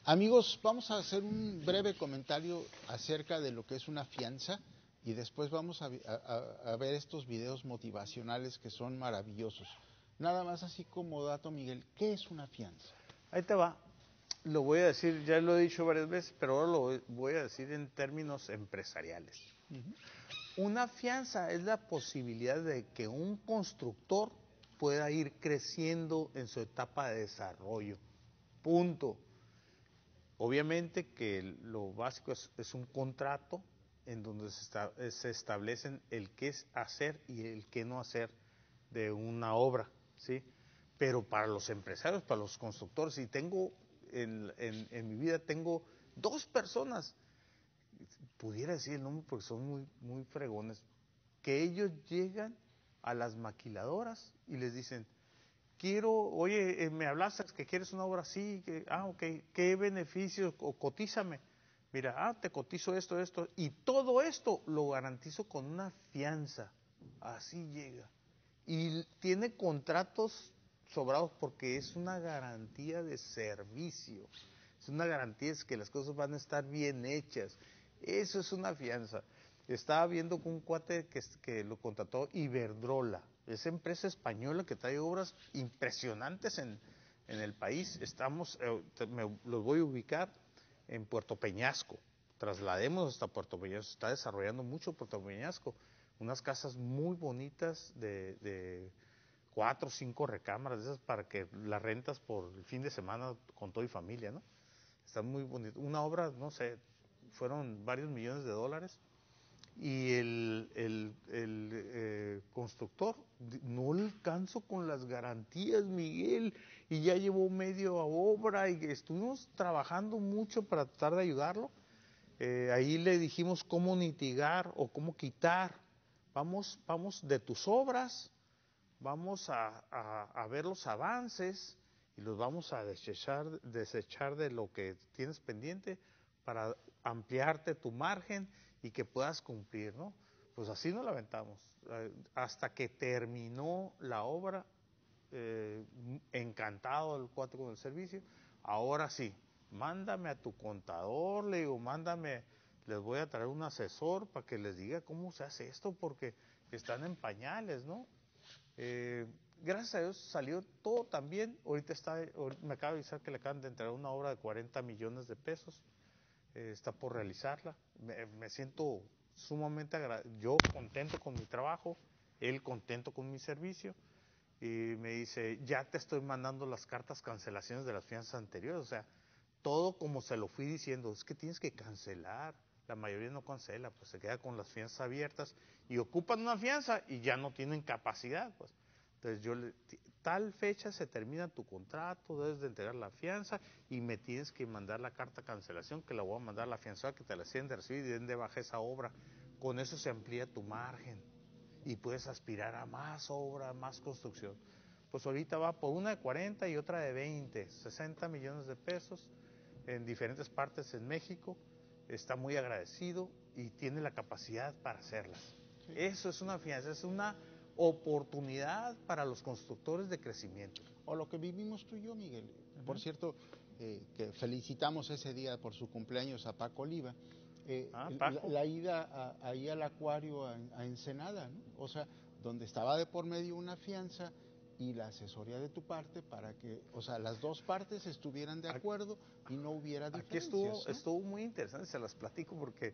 Amigos, vamos a hacer un breve comentario acerca de lo que es una fianza y después vamos a ver estos videos motivacionales que son maravillosos. Nada más así como dato, Miguel, ¿qué es una fianza? Ahí te va. Lo voy a decir, ya lo he dicho varias veces, pero ahora lo voy a decir en términos empresariales. Una fianza es la posibilidad de que un constructor pueda ir creciendo en su etapa de desarrollo. Punto. Obviamente que lo básico es un contrato en donde se establecen el qué es hacer y el qué no hacer de una obra, ¿sí? Pero para los empresarios, para los constructores, y tengo en mi vida tengo 2 personas, pudiera decir el nombre porque son muy fregones, que ellos llegan a las maquiladoras y les dicen, oye, me hablaste que quieres una obra así, ok, ¿qué beneficios? O cotízame. Mira, te cotizo esto, y todo esto lo garantizo con una fianza. Así llega. Y tiene contratos sobrados porque es una garantía de servicio. Es una garantía de que las cosas van a estar bien hechas. Eso es una fianza. Estaba viendo con un cuate que lo contrató Iberdrola, esa empresa española que trae obras impresionantes en el país. Los voy a ubicar en Puerto Peñasco. Traslademos hasta Puerto Peñasco. Está desarrollando mucho Puerto Peñasco. Unas casas muy bonitas de 4 o 5 recámaras, de esas para que las rentas por el fin de semana con todo y familia, ¿no? Está muy bonito. Una obra, no sé, fueron varios millones de dólares. Y el constructor, no alcanzo con las garantías, Miguel, y ya llevó medio a obra y estuvimos trabajando mucho para tratar de ayudarlo. Ahí le dijimos cómo mitigar o cómo quitar. Vamos de tus obras, vamos a ver los avances y los vamos a desechar de lo que tienes pendiente para ampliarte tu margen y que puedas cumplir, ¿no? Pues así nos la aventamos, hasta que terminó la obra, encantado el cuate con el servicio. Ahora sí, mándame a tu contador, le digo, les voy a traer un asesor para que les diga cómo se hace esto, porque están en pañales, ¿no? Gracias a Dios salió todo tan bien. Ahorita me acaba de avisar que le acaban de entregar una obra de 40 millones de pesos. Está por realizarla. Me siento sumamente yo contento con mi trabajo, él contento con mi servicio, y me dice, ya te estoy mandando las cartas cancelaciones de las fianzas anteriores. O sea, todo como se lo fui diciendo, es que tienes que cancelar. La mayoría no cancela, pues se queda con las fianzas abiertas y ocupan una fianza y ya no tienen capacidad, pues. Entonces tal fecha se termina tu contrato, debes de entregar la fianza y me tienes que mandar la carta de cancelación, que la voy a mandar a la fianzada, que te la tienen de recibir y den de baja esa obra. Con eso se amplía tu margen y puedes aspirar a más obra, más construcción. Pues ahorita va por una de 40 y otra de 20, 60 millones de pesos en diferentes partes en México. Está muy agradecido y tiene la capacidad para hacerlas. Sí. Eso es una fianza, es una oportunidad para los constructores de crecimiento. O lo que vivimos tú y yo, Miguel. Por cierto, que felicitamos ese día por su cumpleaños a Paco Oliva. Paco. La ida ahí al acuario a Ensenada, ¿no? O sea, donde estaba de por medio una fianza y la asesoría de tu parte para que, o sea, las dos partes estuvieran de acuerdo y no hubiera diferencias. Aquí estuvo muy interesante, se las platico porque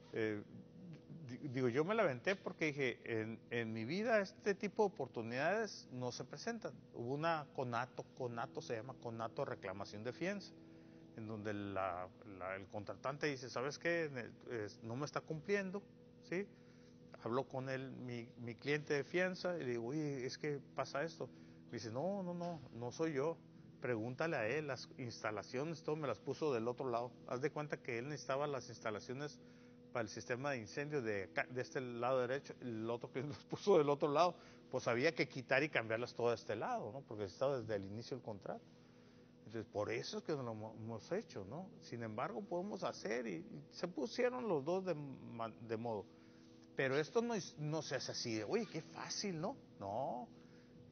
digo, yo me la aventé porque dije, en mi vida este tipo de oportunidades no se presentan. Hubo una CONATO se llama CONATO Reclamación de Fianza, en donde el contratante dice, ¿sabes qué? No me está cumpliendo, ¿sí? Habló con él, mi cliente de fianza, y le digo, oye, es que pasa esto. Me dice, no soy yo. Pregúntale a él, las instalaciones, todo me las puso del otro lado. Haz de cuenta que él necesitaba las instalaciones para el sistema de incendios de este lado derecho, el otro que los puso del otro lado, pues había que quitar y cambiarlas todo de este lado, ¿no? Porque estaba desde el inicio del contrato. Entonces, por eso es que lo hemos hecho, ¿no? Sin embargo, podemos hacer y se pusieron los dos de modo. Pero esto no se hace así de, oye, qué fácil, ¿no? No,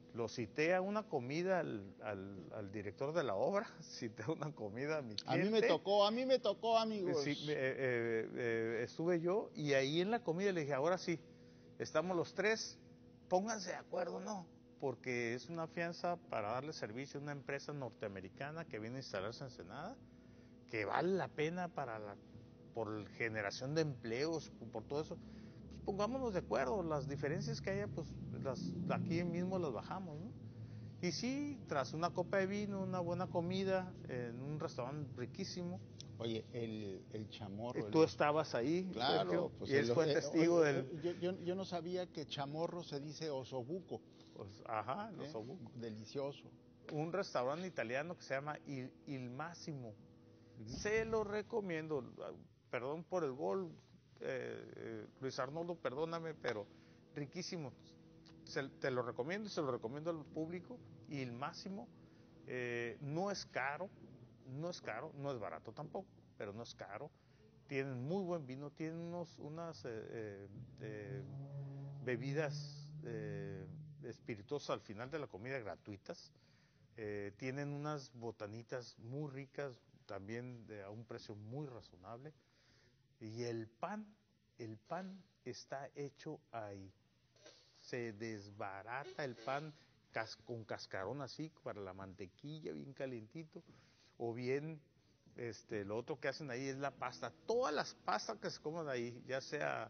Lo cité a una comida al director de la obra, cité a una comida a mi cliente. A mí me tocó, amigos. Sí, estuve yo y ahí en la comida le dije, ahora sí, estamos los tres, pónganse de acuerdo, ¿no? Porque es una fianza para darle servicio a una empresa norteamericana que viene a instalarse en Ensenada, que vale la pena por generación de empleos, por todo eso. Pues pongámonos de acuerdo, las diferencias que haya, pues aquí mismo las bajamos, ¿no? Y sí, tras una copa de vino, una buena comida, en un restaurante riquísimo. Oye, el chamorro. Tú estabas ahí, claro, Sergio, pues y él fue testigo del... Yo no sabía que chamorro se dice osobuco. Pues, ajá, el osobuco. Delicioso. Un restaurante italiano que se llama Il Massimo. Se lo recomiendo. Perdón por el gol, Luis Arnoldo, perdóname, pero riquísimo. Te lo recomiendo y se lo recomiendo al público. Il Massimo no es caro, no es barato tampoco, pero no es caro. Tienen muy buen vino, tienen unas bebidas espirituosas al final de la comida gratuitas. Tienen unas botanitas muy ricas, también a un precio muy razonable. Y el pan está hecho ahí. Se desbarata el pan con cascarón así, para la mantequilla bien calientito. O bien, lo otro que hacen ahí es la pasta. Todas las pastas que se comen ahí, ya sea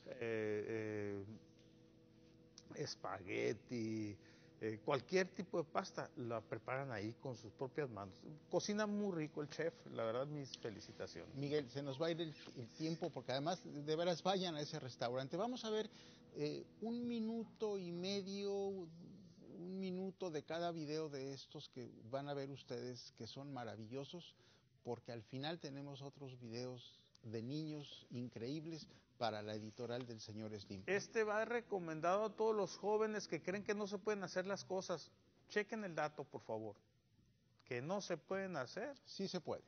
espagueti, cualquier tipo de pasta, la preparan ahí con sus propias manos. Cocina muy rico el chef, la verdad, mis felicitaciones. Miguel, se nos va a ir el tiempo, porque además, de veras, vayan a ese restaurante. Vamos a ver 1 minuto y medio, 1 minuto de cada video de estos que van a ver ustedes, que son maravillosos, porque al final tenemos otros videos de niños increíbles para la editorial del señor Slim. Va recomendado a todos los jóvenes que creen que no se pueden hacer las cosas. Chequen el dato, por favor. Que no se pueden hacer. Sí se puede.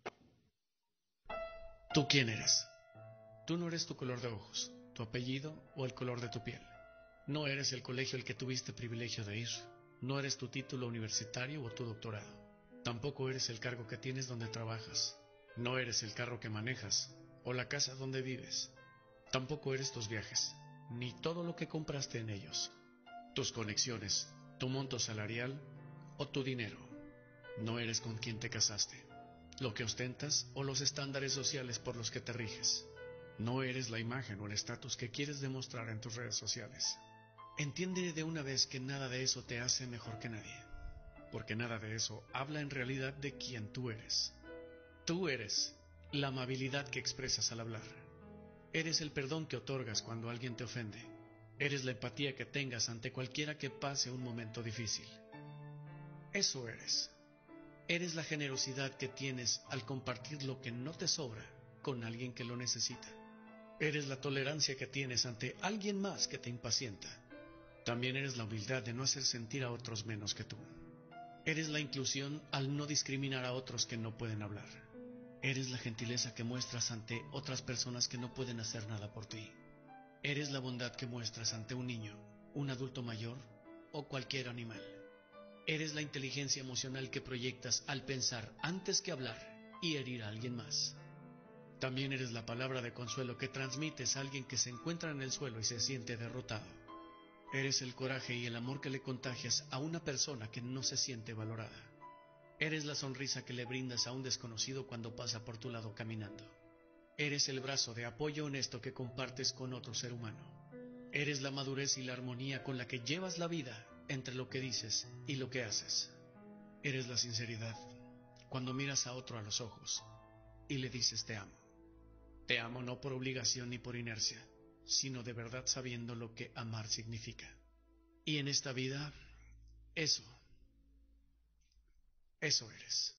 ¿Tú quién eres? Tú no eres tu color de ojos, tu apellido o el color de tu piel. No eres el colegio al que tuviste privilegio de ir. No eres tu título universitario o tu doctorado. Tampoco eres el cargo que tienes donde trabajas. No eres el carro que manejas o la casa donde vives. Tampoco eres tus viajes, ni todo lo que compraste en ellos. Tus conexiones, tu monto salarial o tu dinero. No eres con quien te casaste, lo que ostentas o los estándares sociales por los que te riges. No eres la imagen o el estatus que quieres demostrar en tus redes sociales. Entiende de una vez que nada de eso te hace mejor que nadie, porque nada de eso habla en realidad de quién tú eres. Tú eres la amabilidad que expresas al hablar. Eres el perdón que otorgas cuando alguien te ofende. Eres la empatía que tengas ante cualquiera que pase un momento difícil. Eso eres. Eres la generosidad que tienes al compartir lo que no te sobra con alguien que lo necesita. Eres la tolerancia que tienes ante alguien más que te impacienta. También eres la humildad de no hacer sentir a otros menos que tú. Eres la inclusión al no discriminar a otros que no pueden hablar. Eres la gentileza que muestras ante otras personas que no pueden hacer nada por ti. Eres la bondad que muestras ante un niño, un adulto mayor o cualquier animal. Eres la inteligencia emocional que proyectas al pensar antes que hablar y herir a alguien más. También eres la palabra de consuelo que transmites a alguien que se encuentra en el suelo y se siente derrotado. Eres el coraje y el amor que le contagias a una persona que no se siente valorada. Eres la sonrisa que le brindas a un desconocido cuando pasa por tu lado caminando. Eres el brazo de apoyo honesto que compartes con otro ser humano. Eres la madurez y la armonía con la que llevas la vida entre lo que dices y lo que haces. Eres la sinceridad cuando miras a otro a los ojos y le dices te amo. Te amo no por obligación ni por inercia, sino de verdad sabiendo lo que amar significa. Y en esta vida, eso eres.